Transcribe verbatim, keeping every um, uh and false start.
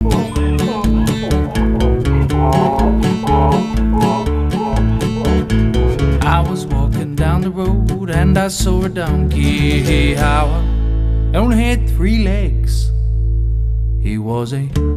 I was walking down the road and I saw a donkey. How I only had three legs. He was a